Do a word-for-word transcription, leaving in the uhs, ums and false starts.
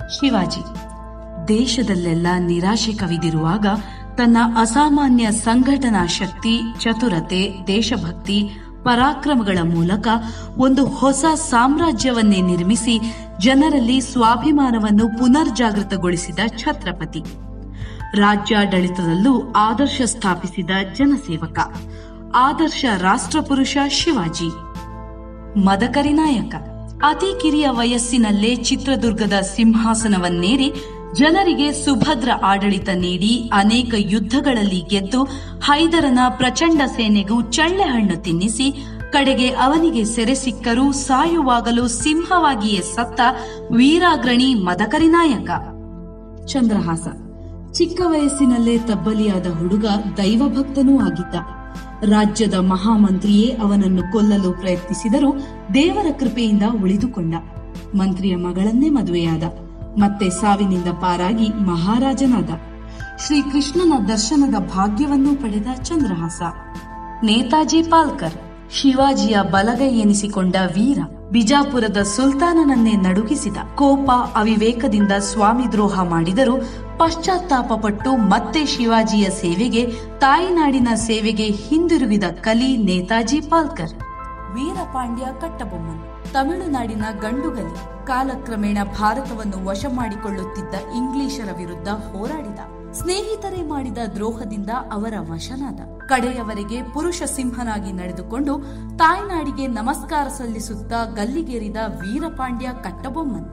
ಶಿವಾಜಿ ದೇಶದಲ್ಲೆಲ್ಲ ನಿರಾಶೆ ಕವಿದಿರುವಾಗ ತನ್ನ ಅಸಾಮಾನ್ಯ ಸಂಘಟನಾ ಶಕ್ತಿ, ಚತುರತೆ, ದೇಶಭಕ್ತಿ, ಪರಾಕ್ರಮಗಳ ಮೂಲಕ ಒಂದು ಹೊಸ ಸಾಮ್ರಾಜ್ಯವನ್ನೇ ನಿರ್ಮಿಸಿ ಜನರಲ್ಲಿ ಸ್ವಾಭಿಮಾನವನ್ನು ಪುನರ್ಜಾಗೃತಗೊಳಿಸಿದ ಛತ್ರಪತಿ. ರಾಜ್ಯಾಡಳಿತದಲ್ಲೂ ಆದರ್ಶ ಸ್ಥಾಪಿಸಿದ ಜನಸೇವಕ, ಆದರ್ಶ ರಾಷ್ಟ್ರಪುರುಷ ಶಿವಾಜಿ. ಮದಕರಿ ನಾಯಕ ಅತಿ ಕಿರಿಯ ವಯಸ್ಸಿನಲ್ಲೇ ಚಿತ್ರದುರ್ಗದ ಸಿಂಹಾಸನವನ್ನೇರಿ ಜನರಿಗೆ ಸುಭದ್ರ ಆಡಳಿತ ನೀಡಿ ಅನೇಕ ಯುದ್ಧಗಳಲ್ಲಿ ಗೆದ್ದು ಹೈದರನ ಪ್ರಚಂಡ ಸೇನೆಗೂ ಚಳ್ಳೆಹಣ್ಣು ತಿನ್ನಿಸಿ ಕಡೆಗೆ ಅವನಿಗೆ ಸೆರೆ ಸಿಕ್ಕರೂ ಸಾಯುವಾಗಲೂ ಸಿಂಹವಾಗಿಯೇ ಸತ್ತ ವೀರಾಗ್ರಣಿ ಮದಕರಿ ನಾಯಕ. ಚಂದ್ರಹಾಸ ಚಿಕ್ಕ ವಯಸ್ಸಿನಲ್ಲೇ ತಬ್ಬಲಿಯಾದ ಹುಡುಗ ದೈವಭಕ್ತನೂ ಆಗಿದ್ದ. ರಾಜ್ಯದ ಮಹಾಮಂತ್ರಿಯೇ ಅವನನ್ನು ಕೊಲ್ಲಲು ಪ್ರಯತ್ನಿಸಿದರೂ ದೇವರ ಕೃಪೆಯಿಂದ ಉಳಿದುಕೊಂಡ. ಮಂತ್ರಿಯ ಮಗಳನ್ನೇ ಮದುವೆಯಾದ. ಮತ್ತೆ ಸಾವಿನಿಂದ ಪಾರಾಗಿ ಮಹಾರಾಜನಾದ. ಶ್ರೀಕೃಷ್ಣನ ದರ್ಶನದ ಭಾಗ್ಯವನ್ನೂ ಪಡೆದ ಚಂದ್ರಹಾಸ. ನೇತಾಜಿ ಪಾಲ್ಕರ್ ಶಿವಾಜಿಯ ಬಲಗೈ ಎನಿಸಿಕೊಂಡ ವೀರ. ಬಿಜಾಪುರದ ಸುಲ್ತಾನನನ್ನೇ ನಡುಗಿಸಿದ. ಕೋಪ, ಅವಿವೇಕದಿಂದ ಸ್ವಾಮಿ ದ್ರೋಹ ಮಾಡಿದರೂ ಪಶ್ಚಾತ್ತಾಪ ಪಟ್ಟು ಮತ್ತೆ ಶಿವಾಜಿಯ ಸೇವೆಗೆ, ತಾಯಿನಾಡಿನ ಸೇವೆಗೆ ಹಿಂದಿರುಗಿದ ಕಲಿ ನೇತಾಜಿ ಪಾಲ್ಕರ್. ವೀರಪಾಂಡ್ಯ ಕಟ್ಟಬೊಮ್ಮನ್ ತಮಿಳುನಾಡಿನ ಗಂಡುಗಲಿ. ಕಾಲಕ್ರಮೇಣ ಭಾರತವನ್ನು ವಶ ಮಾಡಿಕೊಳ್ಳುತ್ತಿದ್ದ ಇಂಗ್ಲಿಷರ ವಿರುದ್ಧ ಹೋರಾಡಿದ. ಸ್ನೇಹಿತರೇ ಮಾಡಿದ ದ್ರೋಹದಿಂದ ಅವರ ವಶನಾದ. ಕಡೆಯವರೆಗೆ ಪುರುಷ ಸಿಂಹನಾಗಿ ನಡೆದುಕೊಂಡು ತಾಯ್ನಾಡಿಗೆ ನಮಸ್ಕಾರ ಸಲ್ಲಿಸುತ್ತಾ ಗಲ್ಲಿಗೇರಿದ ವೀರಪಾಂಡ್ಯ ಕಟ್ಟಬೊಮ್ಮನ್.